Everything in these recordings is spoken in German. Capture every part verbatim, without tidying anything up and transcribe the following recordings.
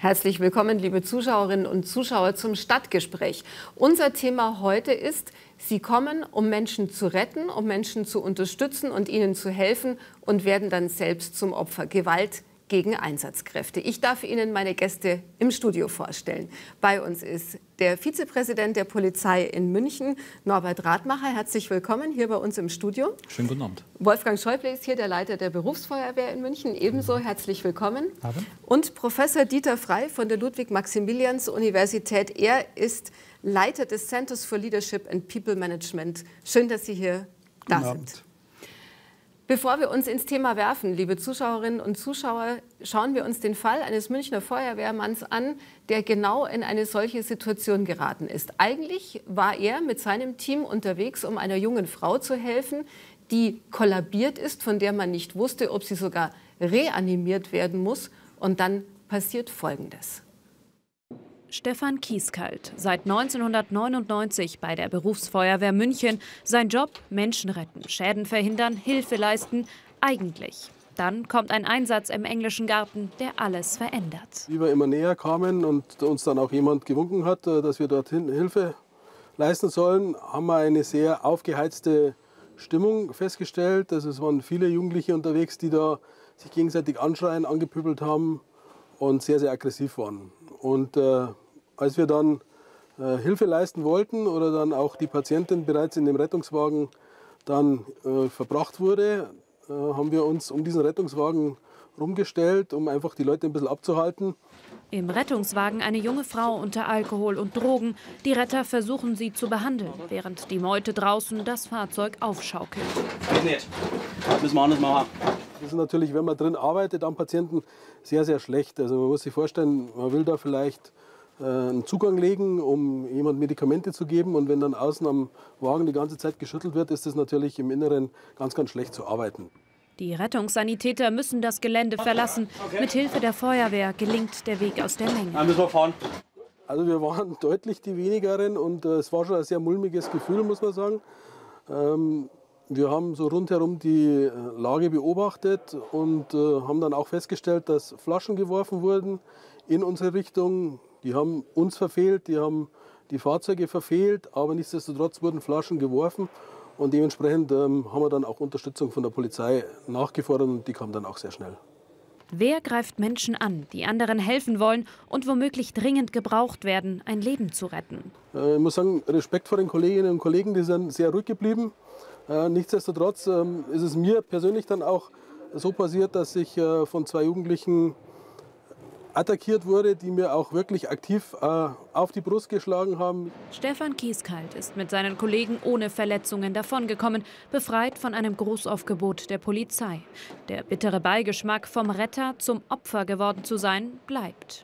Herzlich willkommen, liebe Zuschauerinnen und Zuschauer, zum Stadtgespräch. Unser Thema heute ist, Sie kommen, um Menschen zu retten, um Menschen zu unterstützen und ihnen zu helfen und werden dann selbst zum Opfer. Gewalt gegen Einsatzkräfte. Ich darf Ihnen meine Gäste im Studio vorstellen. Bei uns ist der Vizepräsident der Polizei in München, Norbert Radmacher. Herzlich willkommen hier bei uns im Studio. Schönen guten Abend. Wolfgang Schäuble ist hier, der Leiter der Berufsfeuerwehr in München. Ebenso herzlich willkommen. Abend. Und Professor Dieter Frey von der Ludwig-Maximilians-Universität. Er ist Leiter des Centers for Leadership and People Management. Schön, dass Sie hier da Guten sind. Abend. Bevor wir uns ins Thema werfen, liebe Zuschauerinnen und Zuschauer, schauen wir uns den Fall eines Münchner Feuerwehrmanns an, der genau in eine solche Situation geraten ist. Eigentlich war er mit seinem Team unterwegs, um einer jungen Frau zu helfen, die kollabiert ist, von der man nicht wusste, ob sie sogar reanimiert werden muss. Und dann passiert Folgendes. Stefan Kieskalt, seit neunzehnhundertneunundneunzig bei der Berufsfeuerwehr München. Sein Job: Menschen retten, Schäden verhindern, Hilfe leisten. Eigentlich. Dann kommt ein Einsatz im englischen Garten, der alles verändert. Wie wir immer näher kamen und uns dann auch jemand gewunken hat, dass wir dorthin Hilfe leisten sollen, haben wir eine sehr aufgeheizte Stimmung festgestellt. Also es waren viele Jugendliche unterwegs, die da sich gegenseitig anschreien, angepöbelt haben und sehr, sehr aggressiv waren. Und äh, als wir dann äh, Hilfe leisten wollten oder dann auch die Patientin bereits in dem Rettungswagen dann äh, verbracht wurde, äh, haben wir uns um diesen Rettungswagen rumgestellt, um einfach die Leute ein bisschen abzuhalten. Im Rettungswagen eine junge Frau unter Alkohol und Drogen. Die Retter versuchen sie zu behandeln, während die Meute draußen das Fahrzeug aufschaukelt. Geht nicht. Das müssen wir anders machen. Das ist natürlich, wenn man drin arbeitet am Patienten, sehr, sehr schlecht. Also man muss sich vorstellen, man will da vielleicht äh, einen Zugang legen, um jemand Medikamente zu geben. Und wenn dann außen am Wagen die ganze Zeit geschüttelt wird, ist das natürlich im Inneren ganz, ganz schlecht zu arbeiten. Die Rettungssanitäter müssen das Gelände verlassen. Mit Hilfe der Feuerwehr gelingt der Weg aus der Menge. Dann müssen wir fahren. Also wir waren deutlich die wenigeren und äh, es war schon ein sehr mulmiges Gefühl, muss man sagen. Ähm, Wir haben so rundherum die Lage beobachtet und äh, haben dann auch festgestellt, dass Flaschen geworfen wurden in unsere Richtung. Die haben uns verfehlt, die haben die Fahrzeuge verfehlt, aber nichtsdestotrotz wurden Flaschen geworfen. Und dementsprechend ähm, haben wir dann auch Unterstützung von der Polizei nachgefordert und die kam dann auch sehr schnell. Wer greift Menschen an, die anderen helfen wollen und womöglich dringend gebraucht werden, ein Leben zu retten? Äh, ich muss sagen, Respekt vor den Kolleginnen und Kollegen, die sind sehr ruhig geblieben. Äh, nichtsdestotrotz ähm, ist es mir persönlich dann auch so passiert, dass ich äh, von zwei Jugendlichen attackiert wurde, die mir auch wirklich aktiv äh, auf die Brust geschlagen haben. Stefan Kieskalt ist mit seinen Kollegen ohne Verletzungen davongekommen, befreit von einem Großaufgebot der Polizei. Der bittere Beigeschmack, vom Retter zum Opfer geworden zu sein, bleibt.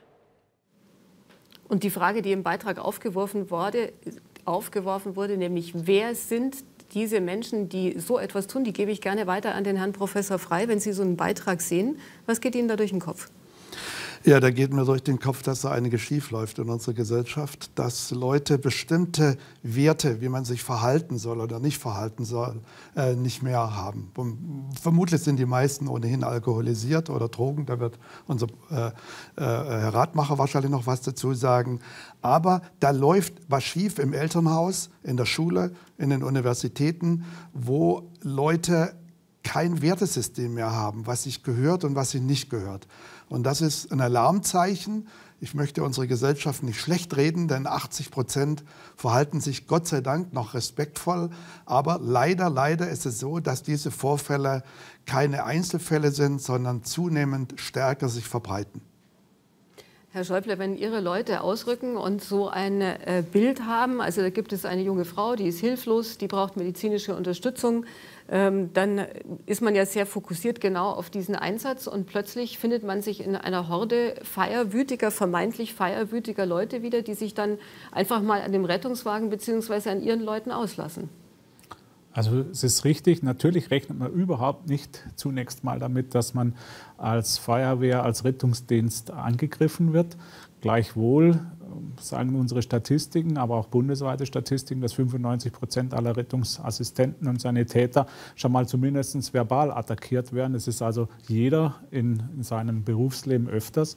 Und die Frage, die im Beitrag aufgeworfen wurde, aufgeworfen wurde, nämlich wer sind diese Menschen, die so etwas tun, die gebe ich gerne weiter an den Herrn Professor Frey. Wenn Sie so einen Beitrag sehen, was geht Ihnen da durch den Kopf? Ja, da geht mir durch den Kopf, dass da einiges schief läuft in unserer Gesellschaft, dass Leute bestimmte Werte, wie man sich verhalten soll oder nicht verhalten soll, äh, nicht mehr haben. Und vermutlich sind die meisten ohnehin alkoholisiert oder Drogen, da wird unser äh, äh, Herr Radmacher wahrscheinlich noch was dazu sagen. Aber da läuft was schief im Elternhaus, in der Schule, in den Universitäten, wo Leute kein Wertesystem mehr haben, was sich gehört und was sich nicht gehört. Und das ist ein Alarmzeichen. Ich möchte unsere Gesellschaft nicht schlecht reden, denn achtzig Prozent verhalten sich Gott sei Dank noch respektvoll. Aber leider, leider ist es so, dass diese Vorfälle keine Einzelfälle sind, sondern zunehmend stärker sich verbreiten. Herr Schäuble, wenn Ihre Leute ausrücken und so ein äh, Bild haben, also da gibt es eine junge Frau, die ist hilflos, die braucht medizinische Unterstützung, ähm, dann ist man ja sehr fokussiert genau auf diesen Einsatz und plötzlich findet man sich in einer Horde feierwütiger, vermeintlich feierwütiger Leute wieder, die sich dann einfach mal an dem Rettungswagen bzw. an ihren Leuten auslassen. Also es ist richtig, natürlich rechnet man überhaupt nicht zunächst mal damit, dass man als Feuerwehr, als Rettungsdienst angegriffen wird. Gleichwohl sagen unsere Statistiken, aber auch bundesweite Statistiken, dass fünfundneunzig Prozent aller Rettungsassistenten und Sanitäter schon mal zumindest verbal attackiert werden. Es ist also jeder in, in seinem Berufsleben öfters.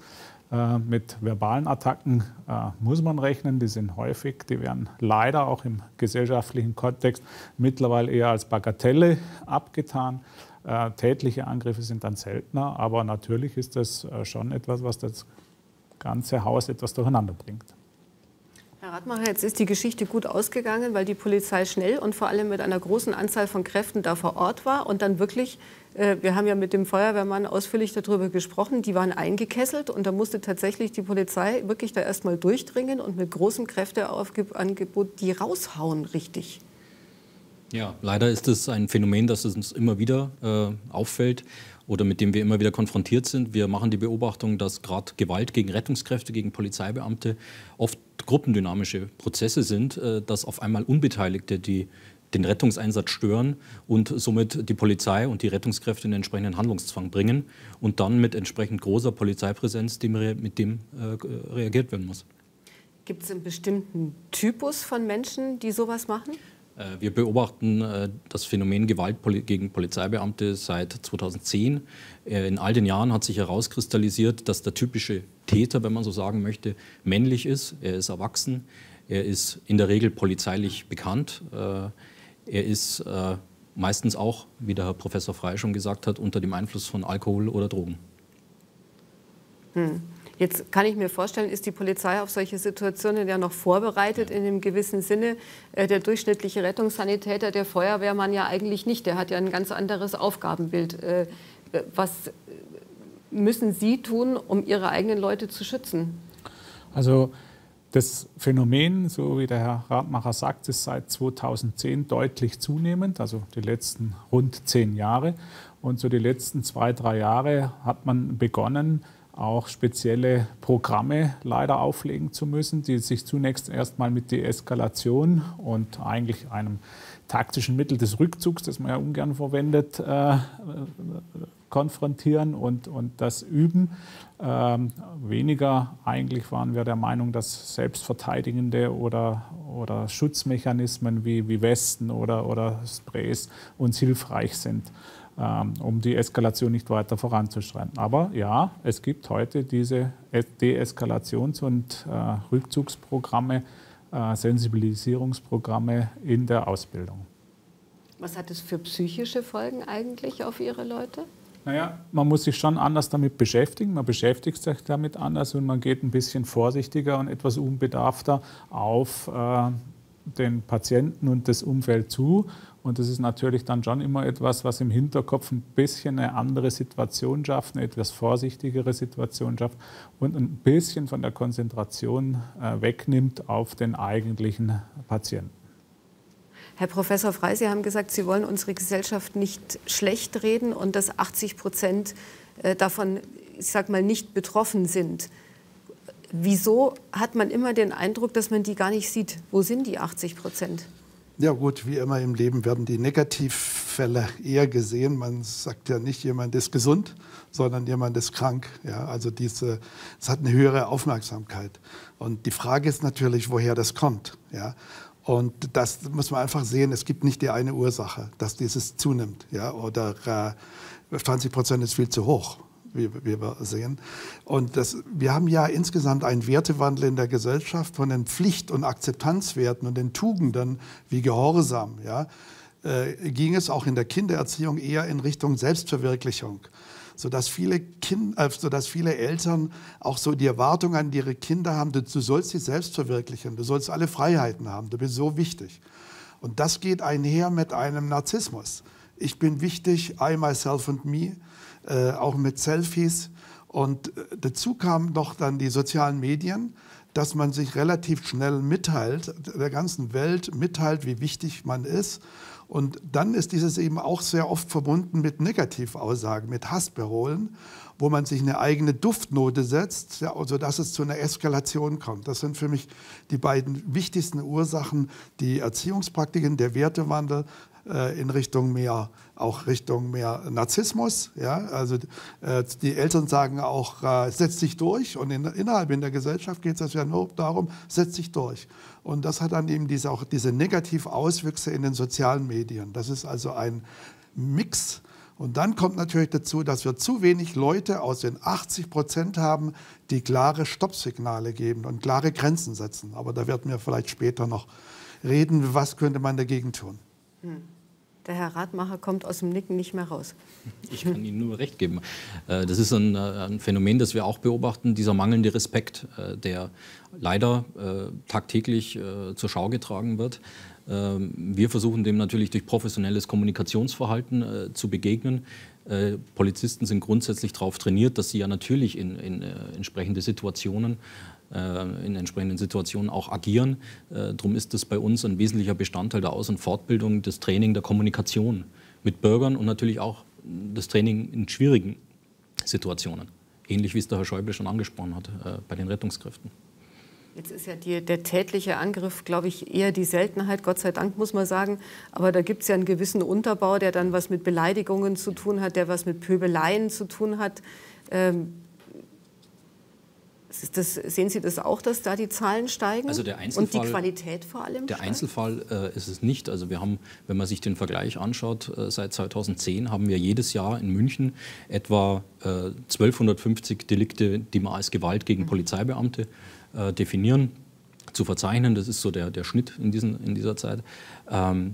Äh, mit verbalen Attacken äh, muss man rechnen, die sind häufig, die werden leider auch im gesellschaftlichen Kontext mittlerweile eher als Bagatelle abgetan. Äh, tätliche Angriffe sind dann seltener, aber natürlich ist das äh, schon etwas, was das ganze Haus etwas durcheinander bringt. Herr Radmacher, jetzt ist die Geschichte gut ausgegangen, weil die Polizei schnell und vor allem mit einer großen Anzahl von Kräften da vor Ort war und dann wirklich, äh, wir haben ja mit dem Feuerwehrmann ausführlich darüber gesprochen, die waren eingekesselt und da musste tatsächlich die Polizei wirklich da erstmal durchdringen und mit großem Kräfteangebot die raushauen, richtig. Ja, leider ist es ein Phänomen, das uns immer wieder äh, auffällt oder mit dem wir immer wieder konfrontiert sind. Wir machen die Beobachtung, dass gerade Gewalt gegen Rettungskräfte, gegen Polizeibeamte oft gruppendynamische Prozesse sind, äh, dass auf einmal Unbeteiligte die den Rettungseinsatz stören und somit die Polizei und die Rettungskräfte in den entsprechenden Handlungszwang bringen und dann mit entsprechend großer Polizeipräsenz dem, mit dem äh, reagiert werden muss. Gibt es einen bestimmten Typus von Menschen, die sowas machen? Wir beobachten das Phänomen Gewalt gegen Polizeibeamte seit zweitausendzehn. In all den Jahren hat sich herauskristallisiert, dass der typische Täter, wenn man so sagen möchte, männlich ist. Er ist erwachsen, er ist in der Regel polizeilich bekannt. Er ist meistens auch, wie der Herr Professor Frey schon gesagt hat, unter dem Einfluss von Alkohol oder Drogen. Hm. Jetzt kann ich mir vorstellen, ist die Polizei auf solche Situationen ja noch vorbereitet in einem gewissen Sinne. Der durchschnittliche Rettungssanitäter, der Feuerwehrmann ja eigentlich nicht. Der hat ja ein ganz anderes Aufgabenbild. Was müssen Sie tun, um Ihre eigenen Leute zu schützen? Also das Phänomen, so wie der Herr Radmacher sagt, ist seit zweitausendzehn deutlich zunehmend, also die letzten rund zehn Jahre. Und so die letzten zwei, drei Jahre hat man begonnen, auch spezielle Programme leider auflegen zu müssen, die sich zunächst erstmal mit Deeskalation und eigentlich einem taktischen Mittel des Rückzugs, das man ja ungern verwendet, äh, konfrontieren und, und das üben. Ähm, weniger eigentlich waren wir der Meinung, dass selbstverteidigende oder, oder Schutzmechanismen wie, wie Westen oder, oder Sprays uns hilfreich sind, um die Eskalation nicht weiter voranzuschreiten. Aber ja, es gibt heute diese Deeskalations- und äh, Rückzugsprogramme, äh, Sensibilisierungsprogramme in der Ausbildung. Was hat es für psychische Folgen eigentlich auf Ihre Leute? Naja, man muss sich schon anders damit beschäftigen. Man beschäftigt sich damit anders und man geht ein bisschen vorsichtiger und etwas unbedarfter auf äh, den Patienten und das Umfeld zu. Und das ist natürlich dann schon immer etwas, was im Hinterkopf ein bisschen eine andere Situation schafft, eine etwas vorsichtigere Situation schafft und ein bisschen von der Konzentration äh, wegnimmt auf den eigentlichen Patienten. Herr Professor Frey, Sie haben gesagt, Sie wollen unsere Gesellschaft nicht schlecht reden und dass achtzig Prozent davon, ich sag mal, nicht betroffen sind. Wieso hat man immer den Eindruck, dass man die gar nicht sieht? Wo sind die achtzig Prozent? Ja gut, wie immer im Leben werden die Negativfälle eher gesehen. Man sagt ja nicht, jemand ist gesund, sondern jemand ist krank. Ja, also diese, es hat eine höhere Aufmerksamkeit. Und die Frage ist natürlich, woher das kommt. Ja. Und das muss man einfach sehen, es gibt nicht die eine Ursache, dass dieses zunimmt. Ja, oder äh, zwanzig Prozent ist viel zu hoch, wie, wie wir sehen. Und das, wir haben ja insgesamt einen Wertewandel in der Gesellschaft von den Pflicht- und Akzeptanzwerten und den Tugenden wie Gehorsam. Ja, äh, ging es auch in der Kindererziehung eher in Richtung Selbstverwirklichung. Sodass viele, kind, äh, sodass viele Eltern auch so die Erwartung an ihre Kinder haben, du, du sollst dich selbst verwirklichen, du sollst alle Freiheiten haben, du bist so wichtig. Und das geht einher mit einem Narzissmus. Ich bin wichtig, I, myself and me, äh, auch mit Selfies. Und äh, dazu kamen noch dann die sozialen Medien, dass man sich relativ schnell mitteilt, der ganzen Welt mitteilt, wie wichtig man ist. Und dann ist dieses eben auch sehr oft verbunden mit Negativaussagen, mit Hassparolen, wo man sich eine eigene Duftnote setzt, ja, sodass es zu einer Eskalation kommt. Das sind für mich die beiden wichtigsten Ursachen, die Erziehungspraktiken, der Wertewandel äh, in Richtung mehr, auch Richtung mehr Narzissmus. Ja, also äh, die Eltern sagen auch, äh, setz dich durch. Und in, innerhalb in der Gesellschaft geht es ja nur darum, setz dich durch. Und das hat dann eben diese, auch diese Negativauswüchse in den sozialen Medien. Das ist also ein Mix. Und dann kommt natürlich dazu, dass wir zu wenig Leute aus den achtzig Prozent haben, die klare Stoppsignale geben und klare Grenzen setzen. Aber da werden wir vielleicht später noch reden, was könnte man dagegen tun. Hm. Der Herr Radmacher kommt aus dem Nicken nicht mehr raus. Ich kann Ihnen nur recht geben. Das ist ein, ein Phänomen, das wir auch beobachten, dieser mangelnde Respekt, der leider tagtäglich zur Schau getragen wird. Wir versuchen dem natürlich durch professionelles Kommunikationsverhalten äh, zu begegnen. Äh, Polizisten sind grundsätzlich darauf trainiert, dass sie ja natürlich in, in äh, entsprechende Situationen, äh, in entsprechenden Situationen auch agieren. Äh, Darum ist das bei uns ein wesentlicher Bestandteil der Aus- und Fortbildung, das Training der Kommunikation mit Bürgern und natürlich auch das Training in schwierigen Situationen. Ähnlich wie es der Herr Schäuble schon angesprochen hat äh, bei den Rettungskräften. Jetzt ist ja die, der tätliche Angriff, glaube ich, eher die Seltenheit, Gott sei Dank, muss man sagen. Aber da gibt es ja einen gewissen Unterbau, der dann was mit Beleidigungen zu tun hat, der was mit Pöbeleien zu tun hat. Ähm, ist das, sehen Sie das auch, dass da die Zahlen steigen? Also der Einzelfall, und die Qualität vor allem? Der steigt? Einzelfall äh, ist es nicht. Also wir haben, wenn man sich den Vergleich anschaut, äh, seit zweitausendzehn haben wir jedes Jahr in München etwa äh, zwölfhundertfünfzig Delikte, die man als Gewalt gegen Polizeibeamte äh, definieren, zu verzeichnen. Das ist so der, der Schnitt in, diesen, in dieser Zeit. Ähm,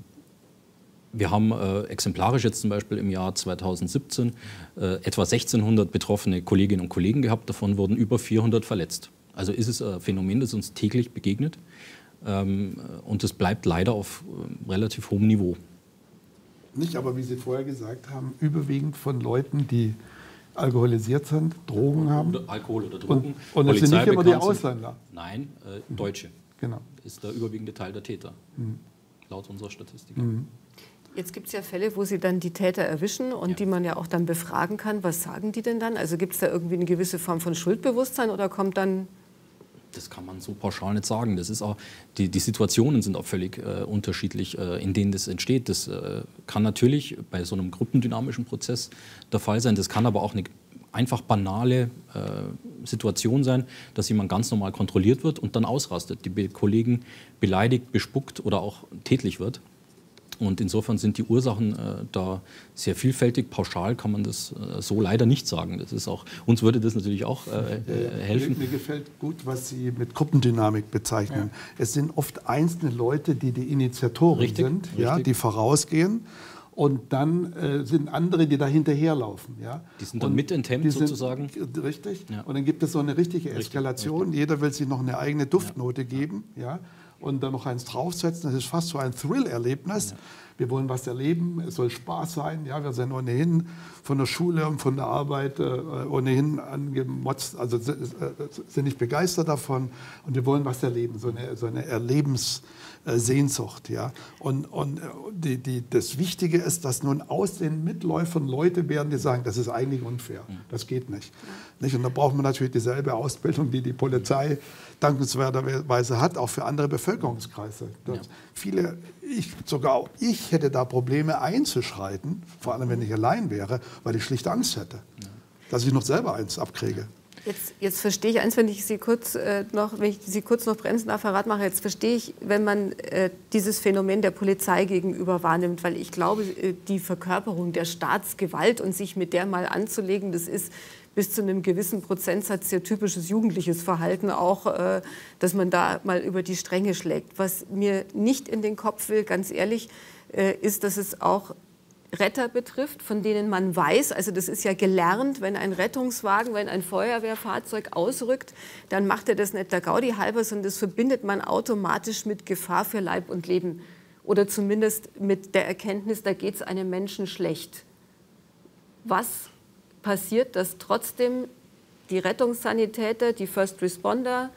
Wir haben äh, exemplarisch jetzt zum Beispiel im Jahr zweitausendsiebzehn äh, etwa sechzehnhundert betroffene Kolleginnen und Kollegen gehabt, davon wurden über vierhundert verletzt. Also ist es ein Phänomen, das uns täglich begegnet ähm, und es bleibt leider auf äh, relativ hohem Niveau. Nicht, aber wie Sie vorher gesagt haben, überwiegend von Leuten, die alkoholisiert sind, Drogen haben. Oder Alkohol oder Drogen. Und, und es sind nicht immer die Ausländer. Nein, äh, Deutsche. Genau. Ist der überwiegende Teil der Täter, mhm. laut unserer Statistik. Mhm. Jetzt gibt es ja Fälle, wo Sie dann die Täter erwischen und ja. die man ja auch dann befragen kann. Was sagen die denn dann? Also gibt es da irgendwie eine gewisse Form von Schuldbewusstsein oder kommt dann... Das kann man so pauschal nicht sagen. Das ist auch, die, die Situationen sind auch völlig äh, unterschiedlich, äh, in denen das entsteht. Das äh, kann natürlich bei so einem gruppendynamischen Prozess der Fall sein. Das kann aber auch eine einfach banale äh, Situation sein, dass jemand ganz normal kontrolliert wird und dann ausrastet, die Be- Kollegen beleidigt, bespuckt oder auch tätlich wird. Und insofern sind die Ursachen äh, da sehr vielfältig. Pauschal kann man das äh, so leider nicht sagen. Das ist auch, uns würde das natürlich auch äh, äh, helfen. Mir, mir gefällt gut, was Sie mit Gruppendynamik bezeichnen. Ja. Es sind oft einzelne Leute, die die Initiatoren richtig, sind, richtig. Ja, die vorausgehen. Und dann äh, sind andere, die da hinterherlaufen. Ja? Die sind dann und mit enthemmt sozusagen. Richtig. Ja. Und dann gibt es so eine richtige Eskalation. Richtig, richtig. Jeder will sich noch eine eigene Duftnote ja. geben. Ja? Und dann noch eins draufsetzen. Das ist fast so ein Thrill-Erlebnis. Ja. Wir wollen was erleben, es soll Spaß sein. Ja, wir sind ohnehin von der Schule und von der Arbeit äh, ohnehin angemotzt, also äh, sind nicht begeistert davon. Und wir wollen was erleben, so eine, so eine Erlebenssehnsucht. Ja. Und, und die, die, das Wichtige ist, dass nun aus den Mitläufern Leute werden, die sagen, das ist eigentlich unfair, das geht nicht. nicht? Und da braucht man natürlich dieselbe Ausbildung, die die Polizei dankenswerterweise hat, auch für andere Bevölkerungskreise. Ja. Viele, ich, sogar auch ich hätte da Probleme einzuschreiten, vor allem wenn ich allein wäre, weil ich schlicht Angst hätte, ja. dass ich noch selber eins abkriege. Jetzt, jetzt verstehe ich eins, wenn ich Sie kurz äh, noch, wenn ich Sie kurz noch bremsen darf, Herr Radmacher, jetzt verstehe ich, wenn man äh, dieses Phänomen der Polizei gegenüber wahrnimmt, weil ich glaube, äh, die Verkörperung der Staatsgewalt und sich mit der mal anzulegen, das ist bis zu einem gewissen Prozentsatz sehr typisches jugendliches Verhalten auch, äh, dass man da mal über die Stränge schlägt. Was mir nicht in den Kopf will, ganz ehrlich, äh, ist, dass es auch Retter betrifft, von denen man weiß, also das ist ja gelernt, wenn ein Rettungswagen, wenn ein Feuerwehrfahrzeug ausrückt, dann macht er das nicht der Gaudi halber, sondern das verbindet man automatisch mit Gefahr für Leib und Leben oder zumindest mit der Erkenntnis, da geht es einem Menschen schlecht. Was passiert, dass trotzdem die Rettungssanitäter, die First Responder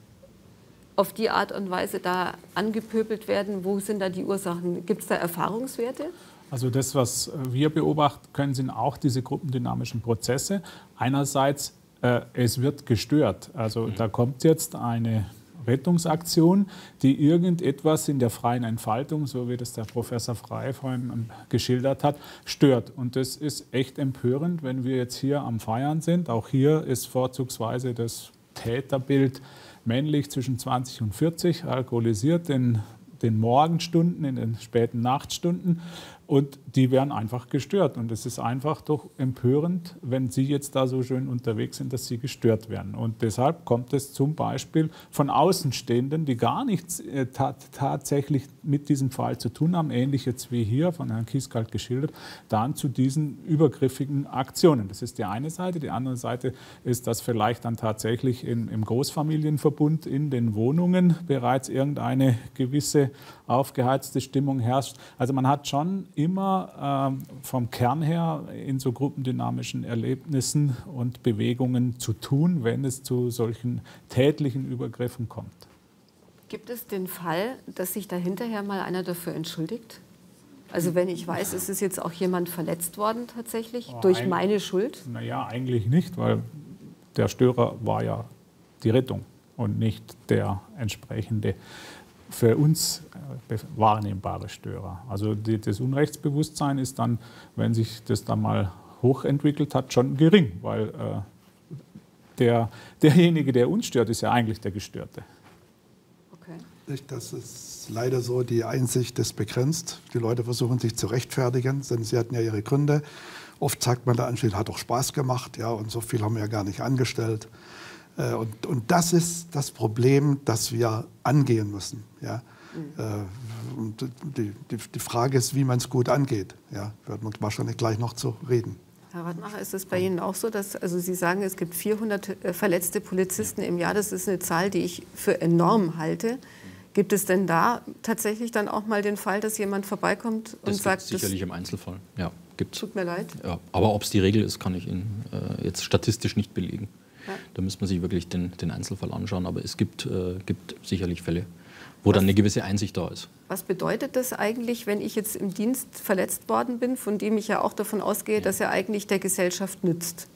auf die Art und Weise da angepöbelt werden? Wo sind da die Ursachen? Gibt es da Erfahrungswerte? Also das, was wir beobachten können, sind auch diese gruppendynamischen Prozesse. Einerseits, äh, es wird gestört. Also da kommt jetzt eine Rettungsaktion, die irgendetwas in der freien Entfaltung, so wie das der Professor Frey vorhin geschildert hat, stört. Und das ist echt empörend, wenn wir jetzt hier am Feiern sind. Auch hier ist vorzugsweise das Täterbild männlich zwischen zwanzig und vierzig, alkoholisiert in den Morgenstunden, in den späten Nachtstunden. Und die werden einfach gestört. Und es ist einfach doch empörend, wenn Sie jetzt da so schön unterwegs sind, dass Sie gestört werden. Und deshalb kommt es zum Beispiel von Außenstehenden, die gar nichts äh, tat, tatsächlich mit diesem Fall zu tun haben, ähnlich jetzt wie hier von Herrn Kieskalt geschildert, dann zu diesen übergriffigen Aktionen. Das ist die eine Seite. Die andere Seite ist, dass vielleicht dann tatsächlich in, im Großfamilienverbund in den Wohnungen bereits irgendeine gewisse aufgeheizte Stimmung herrscht. Also man hat schon immer ähm, vom Kern her in so gruppendynamischen Erlebnissen und Bewegungen zu tun, wenn es zu solchen tätlichen Übergriffen kommt. Gibt es den Fall, dass sich da hinterher mal einer dafür entschuldigt? Also wenn ich weiß, es ist jetzt auch jemand verletzt worden tatsächlich Oh, durch ein, meine Schuld? Naja, eigentlich nicht, weil der Störer war ja die Rettung und nicht der entsprechende für uns wahrnehmbare Störer. Also die, das Unrechtsbewusstsein ist dann, wenn sich das dann mal hochentwickelt hat, schon gering, weil äh, der, derjenige, der uns stört, ist ja eigentlich der Gestörte. Okay. Das ist leider so, die Einsicht ist begrenzt. Die Leute versuchen sich zu rechtfertigen, denn sie hatten ja ihre Gründe. Oft sagt man da anschließend, hat doch Spaß gemacht, ja, und so viel haben wir ja gar nicht angestellt. Und, und das ist das Problem, das wir angehen müssen. Ja? Mhm. Und die, die, die Frage ist, wie man es gut angeht. Ja? Wird man wahrscheinlich gleich noch zu reden. Herr Radmacher, ist es bei Ihnen auch so, dass also Sie sagen, es gibt vierhundert verletzte Polizisten im Jahr. Das ist eine Zahl, die ich für enorm halte. Gibt es denn da tatsächlich dann auch mal den Fall, dass jemand vorbeikommt und das sagt, das sicherlich im Einzelfall. Ja, gibt's. Tut mir leid. Ja, aber ob es die Regel ist, kann ich Ihnen äh, jetzt statistisch nicht belegen. Ja. Da müsste man sich wirklich den, den Einzelfall anschauen. Aber es gibt, äh, gibt sicherlich Fälle, wo was, dann eine gewisse Einsicht da ist. Was bedeutet das eigentlich, wenn ich jetzt im Dienst verletzt worden bin, von dem ich ja auch davon ausgehe, ja. dass er eigentlich der Gesellschaft nützt?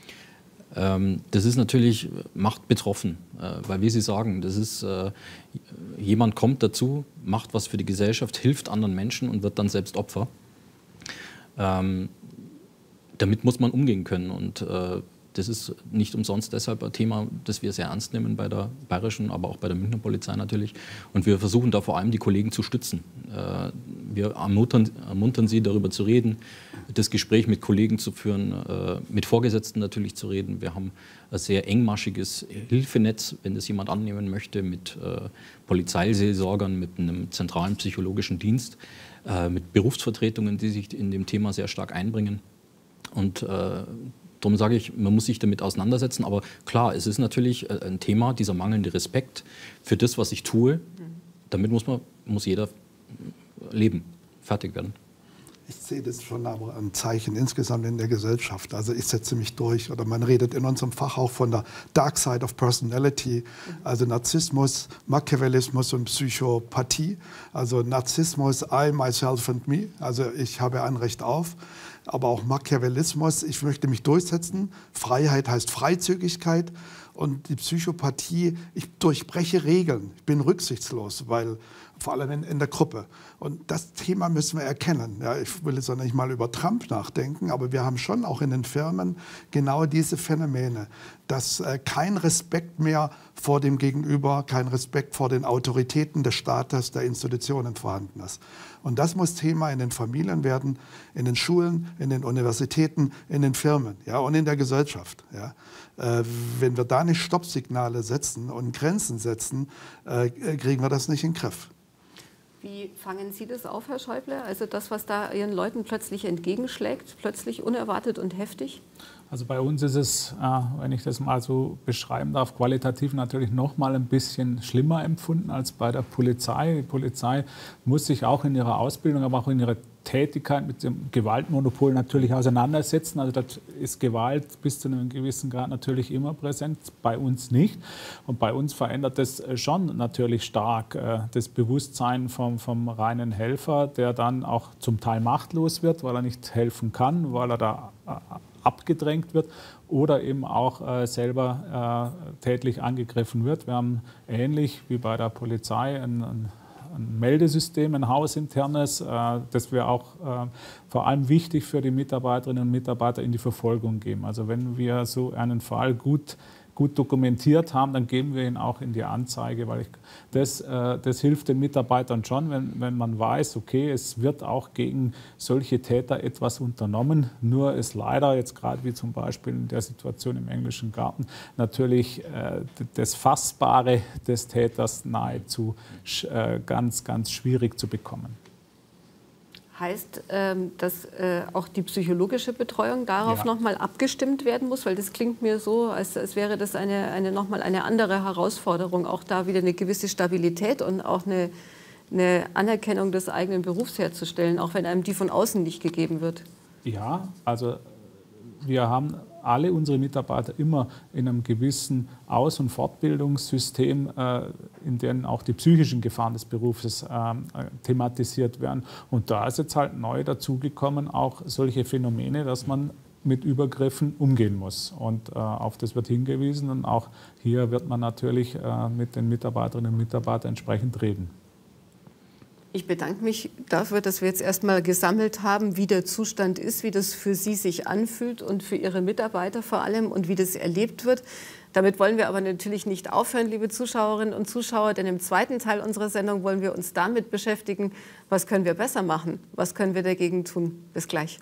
Ähm, das ist natürlich, macht betroffen. Äh, weil wie Sie sagen, das ist, äh, jemand kommt dazu, macht was für die Gesellschaft, hilft anderen Menschen und wird dann selbst Opfer. Ähm, damit muss man umgehen können. Und äh, das ist nicht umsonst deshalb ein Thema, das wir sehr ernst nehmen bei der bayerischen, aber auch bei der Münchner Polizei natürlich. Und wir versuchen da vor allem die Kollegen zu stützen. Wir ermuntern, ermuntern sie, darüber zu reden, das Gespräch mit Kollegen zu führen, mit Vorgesetzten natürlich zu reden. Wir haben ein sehr engmaschiges Hilfenetz, wenn das jemand annehmen möchte, mit Polizeiseelsorgern, mit einem zentralen psychologischen Dienst, mit Berufsvertretungen, die sich in dem Thema sehr stark einbringen. Und darum sage ich, man muss sich damit auseinandersetzen. Aber klar, es ist natürlich ein Thema, dieser mangelnde Respekt für das, was ich tue. Damit muss, man, muss jeder leben, fertig werden. Ich sehe das schon aber ein Zeichen insgesamt in der Gesellschaft. Also ich setze mich durch. Oder man redet in unserem Fach auch von der Dark Side of Personality. Also Narzissmus, Machiavellismus und Psychopathie. Also Narzissmus, I, myself and me. Also ich habe ein Recht auf. Aber auch Machiavellismus, ich möchte mich durchsetzen. Freiheit heißt Freizügigkeit. Und die Psychopathie, ich durchbreche Regeln, ich bin rücksichtslos, weil vor allem in, in der Gruppe. Und das Thema müssen wir erkennen. Ja, ich will jetzt auch nicht mal über Trump nachdenken, aber wir haben schon auch in den Firmen genau diese Phänomene, dass äh, kein Respekt mehr vor dem Gegenüber, kein Respekt vor den Autoritäten des Staates, der Institutionen vorhanden ist. Und das muss Thema in den Familien werden, in den Schulen, in den Universitäten, in den Firmen, ja, und in der Gesellschaft. Ja. Äh, wenn wir da nicht Stoppsignale setzen und Grenzen setzen, äh, kriegen wir das nicht in den Griff. Wie fangen Sie das auf, Herr Schäuble? Also das, was da Ihren Leuten plötzlich entgegenschlägt, plötzlich unerwartet und heftig? Also bei uns ist es, äh, wenn ich das mal so beschreiben darf, qualitativ natürlich noch mal ein bisschen schlimmer empfunden als bei der Polizei. Die Polizei muss sich auch in ihrer Ausbildung, aber auch in ihrer Tätigkeit mit dem Gewaltmonopol natürlich auseinandersetzen. Also das ist Gewalt bis zu einem gewissen Grad natürlich immer präsent, bei uns nicht. Und bei uns verändert das schon natürlich stark äh, das Bewusstsein vom, vom reinen Helfer, der dann auch zum Teil machtlos wird, weil er nicht helfen kann, weil er da äh, abgedrängt wird oder eben auch äh, selber äh, tätlich angegriffen wird. Wir haben ähnlich wie bei der Polizei ein, ein, ein Meldesystem, ein hausinternes, äh, das wir auch äh, vor allem wichtig für die Mitarbeiterinnen und Mitarbeiter in die Verfolgung geben. Also wenn wir so einen Fall gut gut dokumentiert haben, dann geben wir ihn auch in die Anzeige, weil ich, das, äh, das hilft den Mitarbeitern schon, wenn, wenn man weiß, okay, es wird auch gegen solche Täter etwas unternommen, nur ist leider jetzt gerade wie zum Beispiel in der Situation im Englischen Garten natürlich äh, das Fassbare des Täters nahezu äh, ganz, ganz schwierig zu bekommen. Heißt, ähm, dass äh, auch die psychologische Betreuung darauf ja. nochmal abgestimmt werden muss? Weil das klingt mir so, als, als wäre das eine, eine, nochmal eine andere Herausforderung, auch da wieder eine gewisse Stabilität und auch eine, eine Anerkennung des eigenen Berufs herzustellen, auch wenn einem die von außen nicht gegeben wird. Ja, also wir haben alle unsere Mitarbeiter immer in einem gewissen Aus- und Fortbildungssystem, äh, in dem auch die psychischen Gefahren des Berufes äh, thematisiert werden. Und da ist jetzt halt neu dazugekommen auch solche Phänomene, dass man mit Übergriffen umgehen muss. Und äh, auf das wird hingewiesen und auch hier wird man natürlich äh, mit den Mitarbeiterinnen und Mitarbeitern entsprechend reden. Ich bedanke mich dafür, dass wir jetzt erstmal gesammelt haben, wie der Zustand ist, wie das für Sie sich anfühlt und für Ihre Mitarbeiter vor allem und wie das erlebt wird. Damit wollen wir aber natürlich nicht aufhören, liebe Zuschauerinnen und Zuschauer, denn im zweiten Teil unserer Sendung wollen wir uns damit beschäftigen, was können wir besser machen, was können wir dagegen tun. Bis gleich.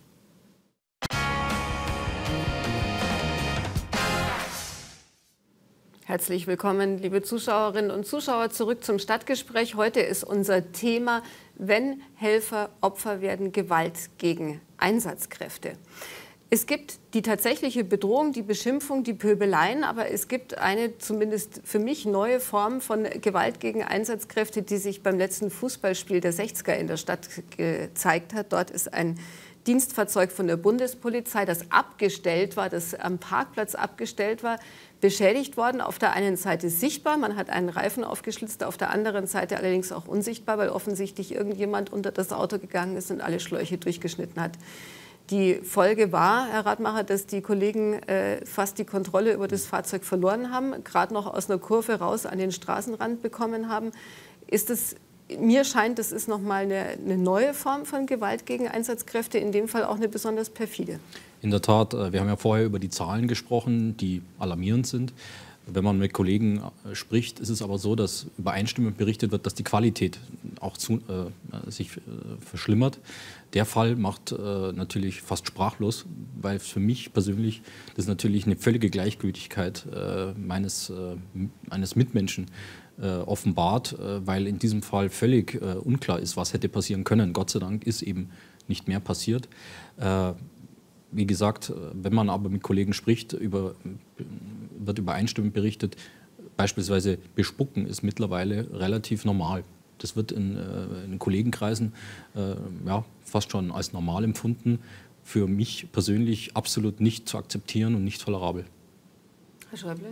Herzlich willkommen, liebe Zuschauerinnen und Zuschauer, zurück zum Stadtgespräch. Heute ist unser Thema, wenn Helfer Opfer werden, Gewalt gegen Einsatzkräfte. Es gibt die tatsächliche Bedrohung, die Beschimpfung, die Pöbeleien, aber es gibt eine zumindest für mich neue Form von Gewalt gegen Einsatzkräfte, die sich beim letzten Fußballspiel der sechziger in der Stadt gezeigt hat. Dort ist ein Dienstfahrzeug von der Bundespolizei, das abgestellt war, das am Parkplatz abgestellt war, beschädigt worden. Auf der einen Seite sichtbar, man hat einen Reifen aufgeschlitzt, auf der anderen Seite allerdings auch unsichtbar, weil offensichtlich irgendjemand unter das Auto gegangen ist und alle Schläuche durchgeschnitten hat. Die Folge war, Herr Radmacher, dass die Kollegen äh, fast die Kontrolle über das Fahrzeug verloren haben, gerade noch aus einer Kurve raus an den Straßenrand bekommen haben. Ist es Mir scheint, das ist nochmal eine, eine neue Form von Gewalt gegen Einsatzkräfte, in dem Fall auch eine besonders perfide. In der Tat, wir haben ja vorher über die Zahlen gesprochen, die alarmierend sind. Wenn man mit Kollegen spricht, ist es aber so, dass übereinstimmend berichtet wird, dass die Qualität auch zu, äh, sich äh, verschlimmert. Der Fall macht äh, natürlich fast sprachlos, weil für mich persönlich das natürlich eine völlige Gleichgültigkeit äh, meines, äh, eines Mitmenschen äh, offenbart, äh, weil in diesem Fall völlig äh, unklar ist, was hätte passieren können. Gott sei Dank ist eben nicht mehr passiert. Äh, Wie gesagt, wenn man aber mit Kollegen spricht, über, wird übereinstimmend berichtet, beispielsweise Bespucken ist mittlerweile relativ normal. Das wird in, äh, in Kollegenkreisen äh, ja, fast schon als normal empfunden. Für mich persönlich absolut nicht zu akzeptieren und nicht tolerabel. Herr Schäuble?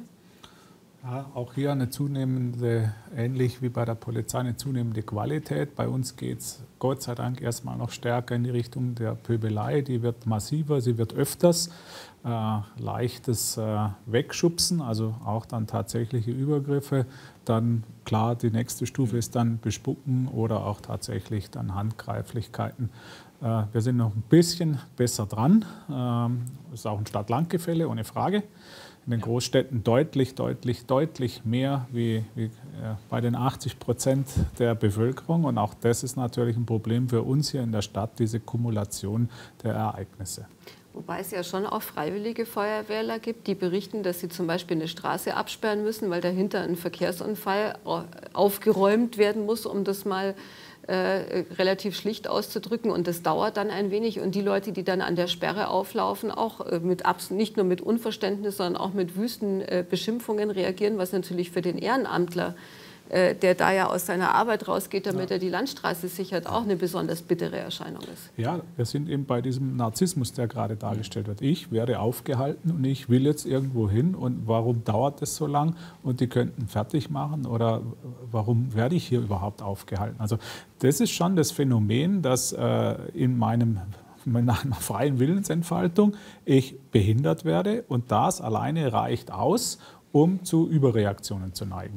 Ja, auch hier eine zunehmende, ähnlich wie bei der Polizei, eine zunehmende Qualität. Bei uns geht es Gott sei Dank erstmal noch stärker in die Richtung der Pöbelei. Die wird massiver, sie wird öfters. Äh, leichtes äh, Wegschubsen, also auch dann tatsächliche Übergriffe. Dann klar, die nächste Stufe ist dann Bespucken oder auch tatsächlich dann Handgreiflichkeiten. Äh, wir sind noch ein bisschen besser dran. Ähm, ist auch ein Stadt-Land-Gefälle, ohne Frage. In den Großstädten deutlich, deutlich, deutlich mehr wie, wie äh, bei den achtzig Prozent der Bevölkerung. Und auch das ist natürlich ein Problem für uns hier in der Stadt, diese Kumulation der Ereignisse. Wobei es ja schon auch freiwillige Feuerwehrler gibt, die berichten, dass sie zum Beispiel eine Straße absperren müssen, weil dahinter ein Verkehrsunfall aufgeräumt werden muss, um das mal Äh, relativ schlicht auszudrücken, und das dauert dann ein wenig, und die Leute, die dann an der Sperre auflaufen, auch äh, mit nicht nur mit Unverständnis, sondern auch mit wüsten äh, Beschimpfungen reagieren, was natürlich für den Ehrenamtler, äh, der da ja aus seiner Arbeit rausgeht, damit ja. er die Landstraße sichert, auch eine besonders bittere Erscheinung ist. Ja, wir sind eben bei diesem Narzissmus, der gerade dargestellt wird. Ich werde aufgehalten und ich will jetzt irgendwo hin, und warum dauert das so lang, und die könnten fertig machen, oder warum werde ich hier überhaupt aufgehalten? Also das ist schon das Phänomen, dass äh, in meinem nach einer freien Willensentfaltung ich behindert werde, und das alleine reicht aus, um zu Überreaktionen zu neigen.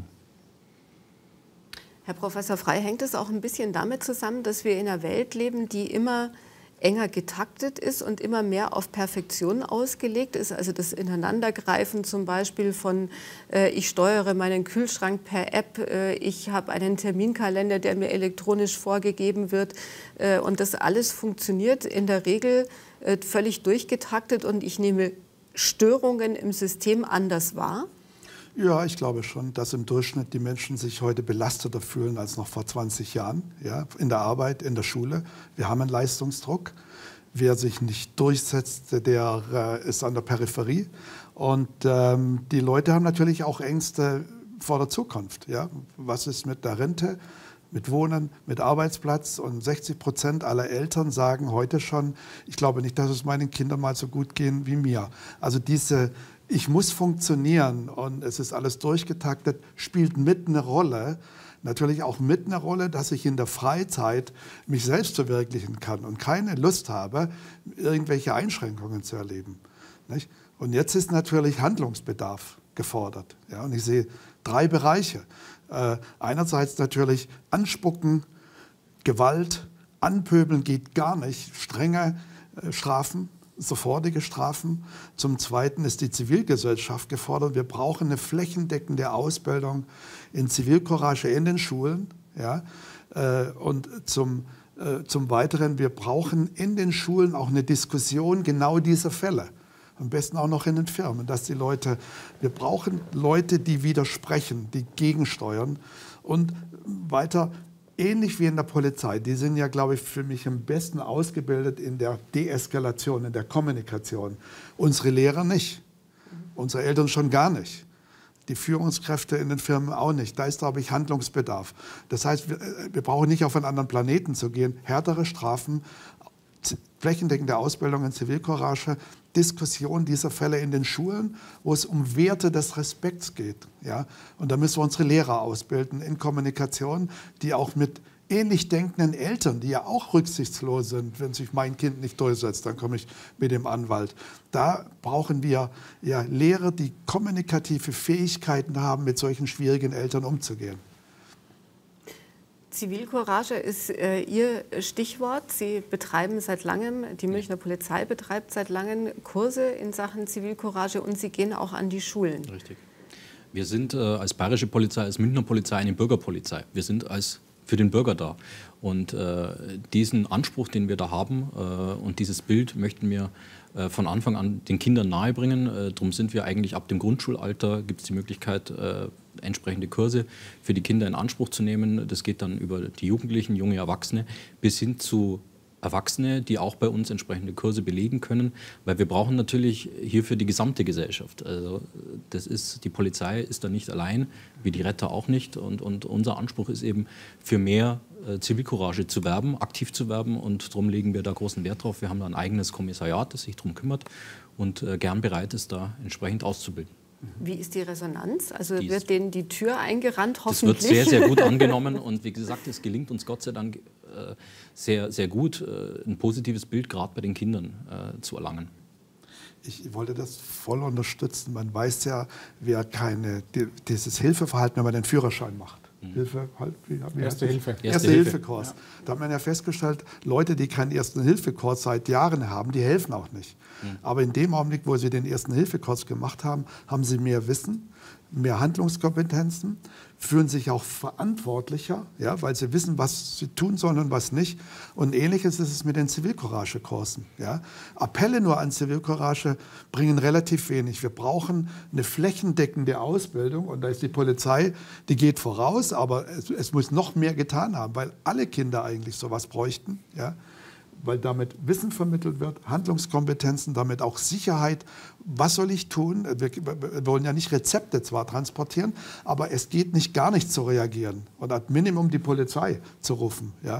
Herr Professor Frey, hängt es auch ein bisschen damit zusammen, dass wir in einer Welt leben, die immer enger getaktet ist und immer mehr auf Perfektion ausgelegt ist. Also das Ineinandergreifen zum Beispiel von äh, ich steuere meinen Kühlschrank per App, äh, ich habe einen Terminkalender, der mir elektronisch vorgegeben wird. Äh, und das alles funktioniert in der Regel äh, völlig durchgetaktet und ich nehme Störungen im System anders wahr. Ja, ich glaube schon, dass im Durchschnitt die Menschen sich heute belasteter fühlen als noch vor zwanzig Jahren, ja, in der Arbeit, in der Schule. Wir haben einen Leistungsdruck. Wer sich nicht durchsetzt, der äh, ist an der Peripherie. Und ähm, die Leute haben natürlich auch Ängste vor der Zukunft. Ja? Was ist mit der Rente, mit Wohnen, mit Arbeitsplatz? Und sechzig Prozent aller Eltern sagen heute schon, ich glaube nicht, dass es meinen Kindern mal so gut gehen wie mir. Also diese Ich muss funktionieren und es ist alles durchgetaktet, spielt mit eine Rolle. Natürlich auch mit eine Rolle, dass ich in der Freizeit mich selbst verwirklichen kann und keine Lust habe, irgendwelche Einschränkungen zu erleben. Nicht? Und jetzt ist natürlich Handlungsbedarf gefordert. Ja? Und ich sehe drei Bereiche. Äh, einerseits natürlich Anspucken, Gewalt, Anpöbeln geht gar nicht, strenge äh, Strafen. Sofortige Strafen. Zum Zweiten ist die Zivilgesellschaft gefordert. Wir brauchen eine flächendeckende Ausbildung in Zivilcourage in den Schulen. Ja? Und zum, zum Weiteren, wir brauchen in den Schulen auch eine Diskussion genau dieser Fälle. Am besten auch noch in den Firmen, dass die Leute, wir brauchen Leute, die widersprechen, die gegensteuern und weiter. Ähnlich wie in der Polizei, die sind ja, glaube ich, für mich am besten ausgebildet in der Deeskalation, in der Kommunikation. Unsere Lehrer nicht, unsere Eltern schon gar nicht, die Führungskräfte in den Firmen auch nicht. Da ist, glaube ich, Handlungsbedarf. Das heißt, wir, wir brauchen nicht auf einen anderen Planeten zu gehen. Härtere Strafen, flächendeckende Ausbildung in Zivilcourage, Diskussion dieser Fälle in den Schulen, wo es um Werte des Respekts geht. Ja? Und da müssen wir unsere Lehrer ausbilden in Kommunikation, die auch mit ähnlich denkenden Eltern, die ja auch rücksichtslos sind, wenn sich mein Kind nicht durchsetzt, dann komme ich mit dem Anwalt. Da brauchen wir ja Lehrer, die kommunikative Fähigkeiten haben, mit solchen schwierigen Eltern umzugehen. Zivilcourage ist äh, Ihr Stichwort. Sie betreiben seit langem, die Münchner Polizei betreibt seit langem Kurse in Sachen Zivilcourage und Sie gehen auch an die Schulen. Richtig. Wir sind äh, als bayerische Polizei, als Münchner Polizei eine Bürgerpolizei. Wir sind als für den Bürger da. Und äh, diesen Anspruch, den wir da haben äh, und dieses Bild möchten wir äh, von Anfang an den Kindern nahebringen. Äh, darum sind wir eigentlich ab dem Grundschulalter, gibt es die Möglichkeit, äh, entsprechende Kurse für die Kinder in Anspruch zu nehmen. Das geht dann über die Jugendlichen, junge Erwachsene bis hin zu Erwachsene, die auch bei uns entsprechende Kurse belegen können, weil wir brauchen natürlich hierfür die gesamte Gesellschaft. Also das ist, die Polizei ist da nicht allein, wie die Retter auch nicht. Und, und unser Anspruch ist eben, für mehr äh, Zivilcourage zu werben, aktiv zu werben. Und darum legen wir da großen Wert drauf. Wir haben da ein eigenes Kommissariat, das sich darum kümmert und äh, gern bereit ist, da entsprechend auszubilden. Wie ist die Resonanz? Also die wird denen die Tür eingerannt, hoffentlich? Das wird sehr, sehr gut angenommen und wie gesagt, es gelingt uns Gott sei Dank äh, sehr, sehr gut, äh, ein positives Bild gerade bei den Kindern äh, zu erlangen. Ich wollte das voll unterstützen. Man weiß ja, wer keine, die, dieses Hilfeverhalten, wenn man den Führerschein macht. Mhm. Hilfe, halt, wie, wie Erste Hilfe. Erste, Erste Hilfe-Kurs. Ja. Da hat man ja festgestellt, Leute, die keinen Ersten Hilfe-Kurs seit Jahren haben, die helfen auch nicht. Mhm. Aber in dem Augenblick, wo sie den Ersten Hilfe-Kurs gemacht haben, haben sie mehr Wissen, mehr Handlungskompetenzen, fühlen sich auch verantwortlicher, ja, weil sie wissen, was sie tun sollen und was nicht. Und Ähnliches ist es mit den Zivilcourage-Kursen. Ja. Appelle nur an Zivilcourage bringen relativ wenig. Wir brauchen eine flächendeckende Ausbildung und da ist die Polizei, die geht voraus, aber es, es muss noch mehr getan haben, weil alle Kinder eigentlich sowas bräuchten. Ja. Weil damit Wissen vermittelt wird, Handlungskompetenzen, damit auch Sicherheit. Was soll ich tun? Wir, wir wollen ja nicht Rezepte zwar transportieren, aber es geht nicht, gar nicht zu reagieren und als Minimum die Polizei zu rufen. Ja?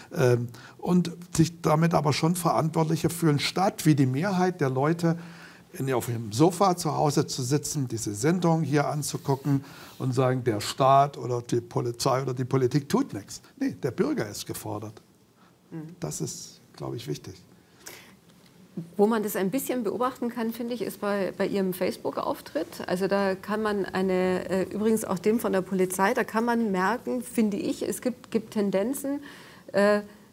Und sich damit aber schon verantwortlicher fühlen, statt wie die Mehrheit der Leute in, auf dem Sofa zu Hause zu sitzen, diese Sendung hier anzugucken und sagen, der Staat oder die Polizei oder die Politik tut nichts. Nee, der Bürger ist gefordert. Das ist, glaube ich, wichtig. Wo man das ein bisschen beobachten kann, finde ich, ist bei, bei Ihrem Facebook-Auftritt. Also da kann man eine, äh, übrigens auch dem von der Polizei, da kann man merken, finde ich, es gibt, gibt Tendenzen, äh,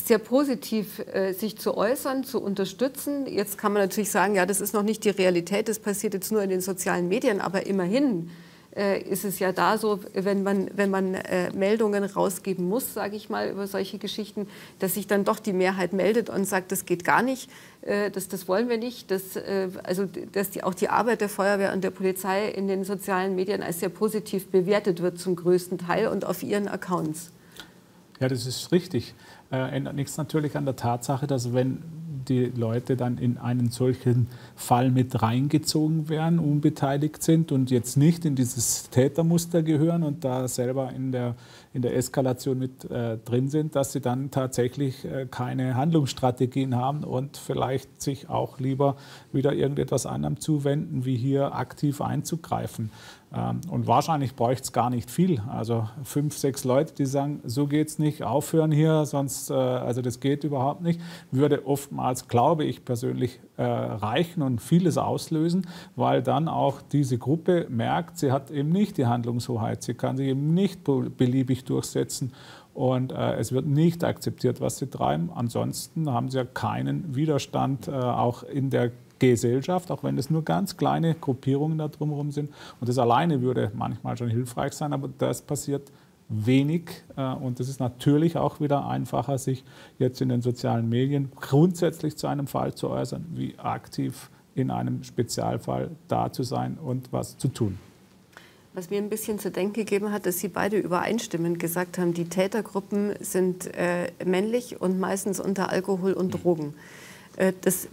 sehr positiv äh, sich zu äußern, zu unterstützen. Jetzt kann man natürlich sagen, ja, das ist noch nicht die Realität, das passiert jetzt nur in den sozialen Medien, aber immerhin äh, ist es ja da so, wenn man, wenn man äh, Meldungen rausgeben muss, sage ich mal, über solche Geschichten, dass sich dann doch die Mehrheit meldet und sagt, das geht gar nicht, äh, das, das wollen wir nicht. Das, äh, also, dass die, auch die Arbeit der Feuerwehr und der Polizei in den sozialen Medien als sehr positiv bewertet wird zum größten Teil und auf ihren Accounts. Ja, das ist richtig. Äh, ändert nichts natürlich an der Tatsache, dass wenn die Leute dann in einen solchen Fall mit reingezogen werden, unbeteiligt sind und jetzt nicht in dieses Tätermuster gehören und da selber in der, in der Eskalation mit äh, drin sind, dass sie dann tatsächlich äh, keine Handlungsstrategien haben und vielleicht sich auch lieber wieder irgendetwas anderem zuwenden, wie hier aktiv einzugreifen. Ähm, und wahrscheinlich bräuchte es gar nicht viel. Also fünf, sechs Leute, die sagen, so geht es nicht, aufhören hier, sonst, äh, also das geht überhaupt nicht, würde oftmals, glaube ich persönlich, äh, reichen und vieles auslösen, weil dann auch diese Gruppe merkt, sie hat eben nicht die Handlungshoheit, sie kann sich eben nicht beliebig durchsetzen und äh, es wird nicht akzeptiert, was sie treiben. Ansonsten haben sie ja keinen Widerstand, äh, auch in der Gesellschaft, auch wenn es nur ganz kleine Gruppierungen da drumherum sind. Und das alleine würde manchmal schon hilfreich sein, aber das passiert wenig. Und es ist natürlich auch wieder einfacher, sich jetzt in den sozialen Medien grundsätzlich zu einem Fall zu äußern, wie aktiv in einem Spezialfall da zu sein und was zu tun. Was mir ein bisschen zu denken gegeben hat, dass Sie beide übereinstimmend gesagt haben, die Tätergruppen sind äh, männlich und meistens unter Alkohol und Drogen. Äh, das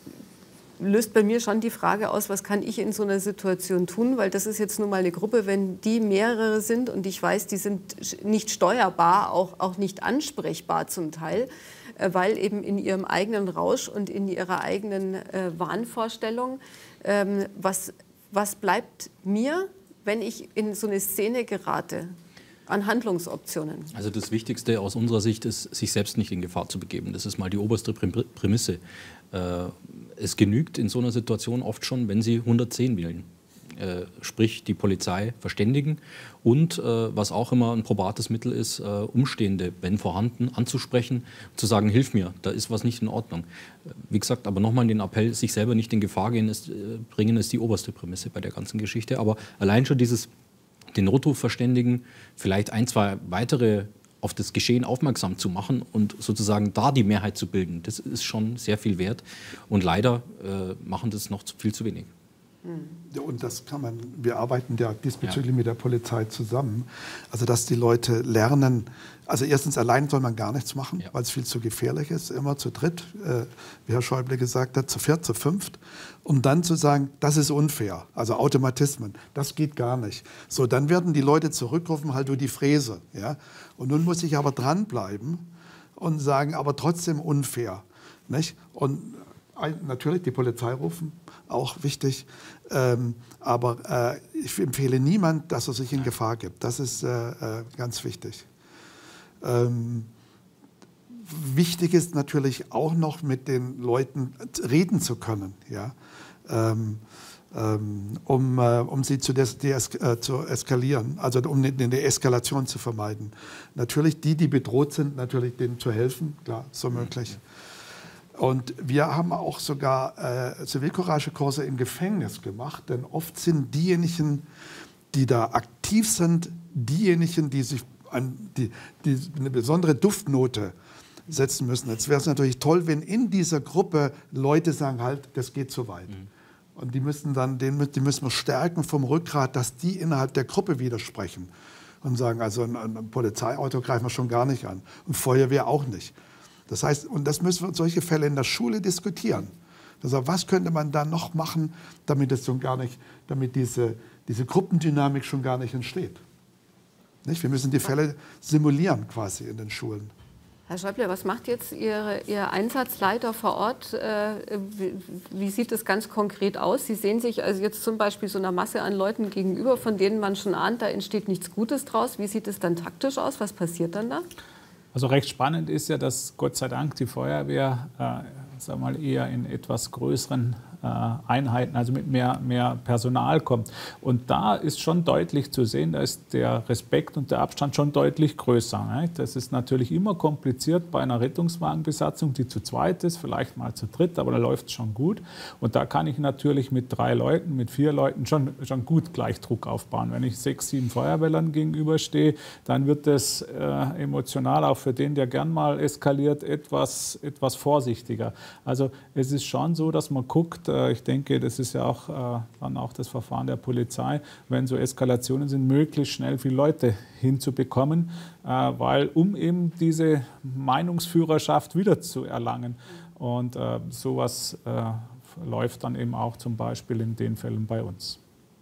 löst bei mir schon die Frage aus, was kann ich in so einer Situation tun, weil das ist jetzt nun mal eine Gruppe, wenn die mehrere sind und ich weiß, die sind nicht steuerbar, auch, auch nicht ansprechbar zum Teil, äh, weil eben in ihrem eigenen Rausch und in ihrer eigenen äh, Wahnvorstellung, ähm, was, was bleibt mir, wenn ich in so eine Szene gerate? An Handlungsoptionen? Also das Wichtigste aus unserer Sicht ist, sich selbst nicht in Gefahr zu begeben. Das ist mal die oberste Prämisse. Äh, es genügt in so einer Situation oft schon, wenn Sie hundertzehn wählen. Äh, sprich, die Polizei verständigen und, äh, was auch immer ein probates Mittel ist, äh, Umstehende, wenn vorhanden, anzusprechen, zu sagen, hilf mir, da ist was nicht in Ordnung. Wie gesagt, aber nochmal den Appell, sich selber nicht in Gefahr gehen, ist, äh, bringen, ist die oberste Prämisse bei der ganzen Geschichte. Aber allein schon dieses den Notruf verständigen, vielleicht ein, zwei weitere auf das Geschehen aufmerksam zu machen und sozusagen da die Mehrheit zu bilden, das ist schon sehr viel wert. Und leider äh, machen das noch zu, viel zu wenig. Ja, und das kann man, wir arbeiten ja diesbezüglich ja. mit der Polizei zusammen, also dass die Leute lernen, also erstens allein soll man gar nichts machen, ja. weil es viel zu gefährlich ist, immer zu dritt, äh, wie Herr Schäuble gesagt hat, zu viert, zu fünft, um dann zu sagen, das ist unfair, also Automatismen, das geht gar nicht. So, dann werden die Leute zurückrufen, halt durch die Fräse, ja, und nun muss ich aber dranbleiben und sagen, aber trotzdem unfair, nicht? Und natürlich die Polizei rufen, auch wichtig. Ähm, aber äh, ich empfehle niemand, dass er sich in Gefahr gibt. Das ist äh, äh, ganz wichtig. Ähm, wichtig ist natürlich auch noch, mit den Leuten reden zu können, ja? ähm, ähm, um, äh, um sie zu, des, des, äh, zu eskalieren, also um eine, eine Eskalation zu vermeiden. Natürlich die, die bedroht sind, natürlich denen zu helfen, klar, so möglich. Und wir haben auch sogar äh, Zivilcourage-Kurse im Gefängnis gemacht, denn oft sind diejenigen, die da aktiv sind, diejenigen, die sich an die, die eine besondere Duftnote setzen müssen. Jetzt wäre es natürlich toll, wenn in dieser Gruppe Leute sagen, halt, das geht zu weit. Mhm. Und die müssen dann, den, die müssen wir stärken vom Rückgrat, dass die innerhalb der Gruppe widersprechen und sagen, also ein, ein Polizeiauto greifen wir schon gar nicht an und Feuerwehr auch nicht. Das heißt, und das müssen wir solche Fälle in der Schule diskutieren. Also was könnte man da noch machen, damit es schon gar nicht, damit diese, diese Gruppendynamik schon gar nicht entsteht? Nicht? Wir müssen die Fälle simulieren quasi in den Schulen. Herr Schäuble, was macht jetzt Ihr, Ihr Einsatzleiter vor Ort? Äh, wie, wie sieht das ganz konkret aus? Sie sehen sich also jetzt zum Beispiel so einer Masse an Leuten gegenüber, von denen man schon ahnt, da entsteht nichts Gutes draus. Wie sieht es dann taktisch aus? Was passiert dann da? Also recht spannend ist ja, dass Gott sei Dank die Feuerwehr äh, sag mal, eher in etwas größeren Einheiten, also mit mehr, mehr Personal kommt. Und da ist schon deutlich zu sehen, da ist der Respekt und der Abstand schon deutlich größer. Ne? Das ist natürlich immer kompliziert bei einer Rettungswagenbesatzung, die zu zweit ist, vielleicht mal zu dritt, aber da läuft es schon gut. Und da kann ich natürlich mit drei Leuten, mit vier Leuten schon, schon gut gleich Druck aufbauen. Wenn ich sechs, sieben Feuerwehrlern gegenüberstehe, dann wird das äh, emotional auch für den, der gern mal eskaliert, etwas, etwas vorsichtiger. Also es ist schon so, dass man guckt, äh, ich denke, das ist ja auch äh, dann auch das Verfahren der Polizei, wenn so Eskalationen sind, möglichst schnell viele Leute hinzubekommen, äh, weil um eben diese Meinungsführerschaft wieder zu erlangen. Und äh, sowas äh, läuft dann eben auch zum Beispiel in den Fällen bei uns.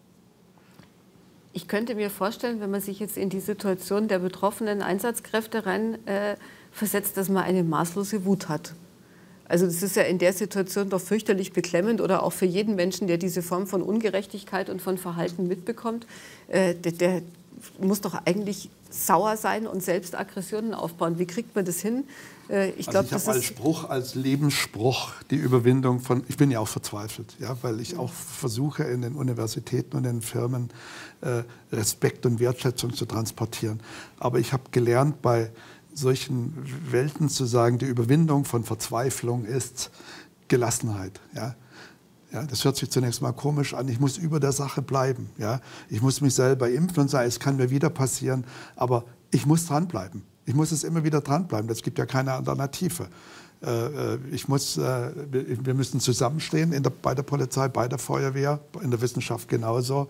Ich könnte mir vorstellen, wenn man sich jetzt in die Situation der betroffenen Einsatzkräfte rein äh, versetzt, dass man eine maßlose Wut hat. Also das ist ja in der Situation doch fürchterlich beklemmend oder auch für jeden Menschen, der diese Form von Ungerechtigkeit und von Verhalten mitbekommt, äh, der, der muss doch eigentlich sauer sein und selbst Aggressionen aufbauen. Wie kriegt man das hin? Äh, ich glaub, also ich habe als Spruch, als Lebensspruch die Überwindung von, ich bin ja auch verzweifelt, ja, weil ich auch versuche in den Universitäten und in den Firmen äh, Respekt und Wertschätzung zu transportieren. Aber ich habe gelernt, bei solchen Welten zu sagen, die Überwindung von Verzweiflung ist Gelassenheit. Ja? Ja, das hört sich zunächst mal komisch an. Ich muss über der Sache bleiben. Ja? Ich muss mich selber impfen und sagen, es kann mir wieder passieren, aber ich muss dranbleiben. Ich muss es immer wieder dranbleiben. Es gibt ja keine Alternative. Äh, ich muss, äh, wir müssen zusammenstehen in der, bei der Polizei, bei der Feuerwehr, in der Wissenschaft genauso.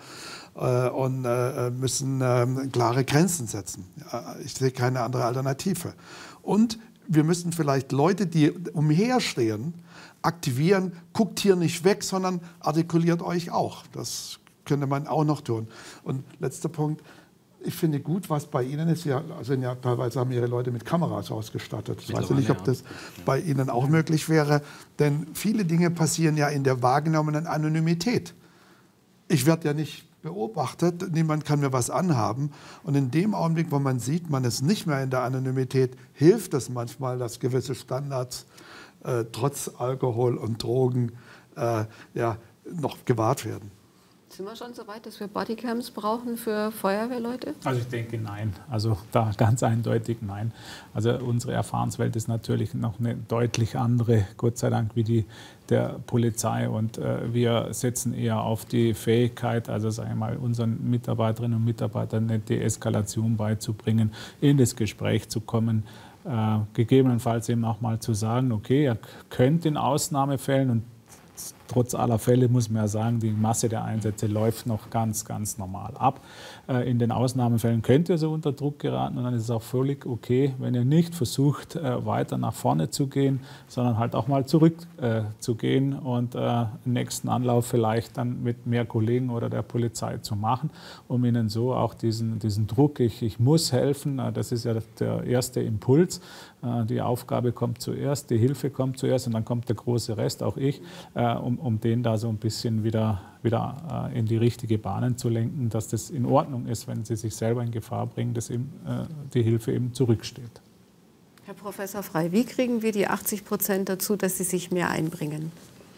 Und müssen klare Grenzen setzen. Ich sehe keine andere Alternative. Und wir müssen vielleicht Leute, die umherstehen, aktivieren. Guckt hier nicht weg, sondern artikuliert euch auch. Das könnte man auch noch tun. Und letzter Punkt. Ich finde gut, was bei Ihnen ist. Ja, also ja, teilweise haben Ihre Leute mit Kameras ausgestattet. Ich weiß nicht, ob das bei Ihnen auch möglich wäre. Denn viele Dinge passieren ja in der wahrgenommenen Anonymität. Ich werde ja nicht beobachtet, niemand kann mir was anhaben. Und in dem Augenblick, wo man sieht, man ist nicht mehr in der Anonymität, hilft es manchmal, dass gewisse Standards äh, trotz Alkohol und Drogen äh, ja, noch gewahrt werden. Sind wir schon so weit, dass wir Bodycams brauchen für Feuerwehrleute? Also ich denke nein. Also da ganz eindeutig nein. Also unsere Erfahrenswelt ist natürlich noch eine deutlich andere, Gott sei Dank, wie die der Polizei. Und äh, wir setzen eher auf die Fähigkeit, also sagen wir mal, unseren Mitarbeiterinnen und Mitarbeitern eine Deeskalation beizubringen, in das Gespräch zu kommen. Äh, gegebenenfalls eben auch mal zu sagen, okay, ihr könnt in Ausnahmefällen, und trotz aller Fälle muss man ja sagen, die Masse der Einsätze läuft noch ganz, ganz normal ab. In den Ausnahmefällen könnt ihr so unter Druck geraten und dann ist es auch völlig okay, wenn ihr nicht versucht, weiter nach vorne zu gehen, sondern halt auch mal zurück zu gehen und im nächsten Anlauf vielleicht dann mit mehr Kollegen oder der Polizei zu machen, um ihnen so auch diesen, diesen Druck, ich, ich muss helfen, das ist ja der erste Impuls. Die Aufgabe kommt zuerst, die Hilfe kommt zuerst und dann kommt der große Rest, auch ich, um, um den da so ein bisschen wieder, wieder in die richtige Bahnen zu lenken, dass das in Ordnung ist, wenn sie sich selber in Gefahr bringen, dass eben, die Hilfe eben zurücksteht. Herr Professor Frey, wie kriegen wir die achtzig Prozent dazu, dass sie sich mehr einbringen?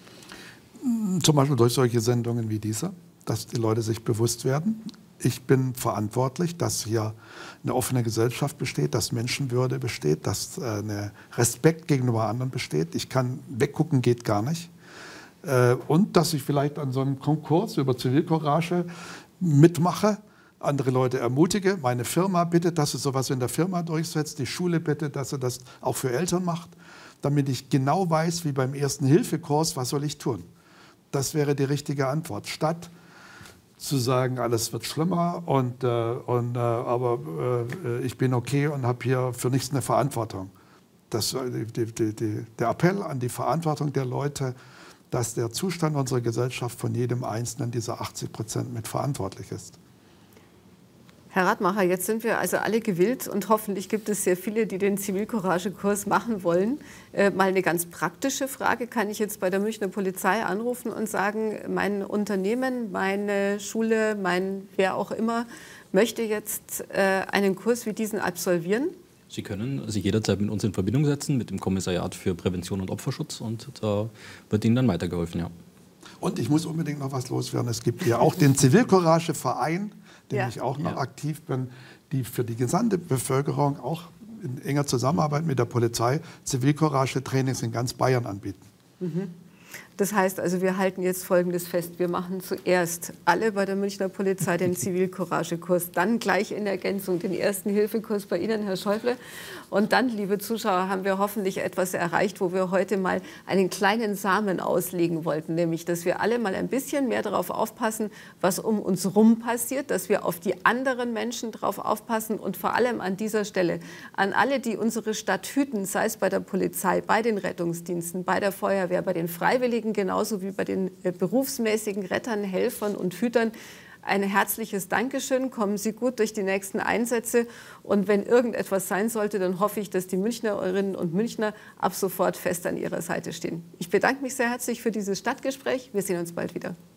Zum Beispiel durch solche Sendungen wie diese, dass die Leute sich bewusst werden. Ich bin verantwortlich, dass hier eine offene Gesellschaft besteht, dass Menschenwürde besteht, dass äh, eine Respekt gegenüber anderen besteht. Ich kann weggucken, geht gar nicht. Äh, und dass ich vielleicht an so einem Konkurs über Zivilcourage mitmache, andere Leute ermutige. Meine Firma bittet, dass sie sowas in der Firma durchsetzt. Die Schule bittet, dass sie das auch für Eltern macht, damit ich genau weiß, wie beim Ersten-Hilfe-Kurs, was soll ich tun. Das wäre die richtige Antwort. Statt zu sagen, alles wird schlimmer, und, äh, und, äh, aber äh, ich bin okay und habe hier für nichts eine Verantwortung. Das, die, die, die, der Appell an die Verantwortung der Leute, dass der Zustand unserer Gesellschaft von jedem Einzelnen dieser achtzig Prozent mit verantwortlich ist. Herr Radmacher, jetzt sind wir also alle gewillt und hoffentlich gibt es sehr viele, die den Zivilcourage-Kurs machen wollen. Äh, mal eine ganz praktische Frage. Kann ich jetzt bei der Münchner Polizei anrufen und sagen, mein Unternehmen, meine Schule, mein wer auch immer, möchte jetzt äh, einen Kurs wie diesen absolvieren? Sie können sich jederzeit mit uns in Verbindung setzen, mit dem Kommissariat für Prävention und Opferschutz, und da wird Ihnen dann weitergeholfen, ja. Und ich muss unbedingt noch was loswerden. Es gibt hier auch den Zivilcourage-Verein, den Ja. ich auch noch Ja. aktiv bin, die für die gesamte Bevölkerung auch in enger Zusammenarbeit mit der Polizei Zivilcourage-Trainings in ganz Bayern anbieten. Das heißt also, wir halten jetzt Folgendes fest. Wir machen zuerst alle bei der Münchner Polizei den Zivilcourage-Kurs, dann gleich in Ergänzung den Ersten-Hilfe-Kurs bei Ihnen, Herr Schäuble. Und dann, liebe Zuschauer, haben wir hoffentlich etwas erreicht, wo wir heute mal einen kleinen Samen auslegen wollten, nämlich, dass wir alle mal ein bisschen mehr darauf aufpassen, was um uns rum passiert, dass wir auf die anderen Menschen drauf aufpassen und vor allem an dieser Stelle an alle, die unsere Stadt hüten, sei es bei der Polizei, bei den Rettungsdiensten, bei der Feuerwehr, bei den Freiwilligen, genauso wie bei den äh, berufsmäßigen Rettern, Helfern und Hütern. Ein herzliches Dankeschön. Kommen Sie gut durch die nächsten Einsätze. Und wenn irgendetwas sein sollte, dann hoffe ich, dass die Münchnerinnen und Münchner ab sofort fest an Ihrer Seite stehen. Ich bedanke mich sehr herzlich für dieses Stadtgespräch. Wir sehen uns bald wieder.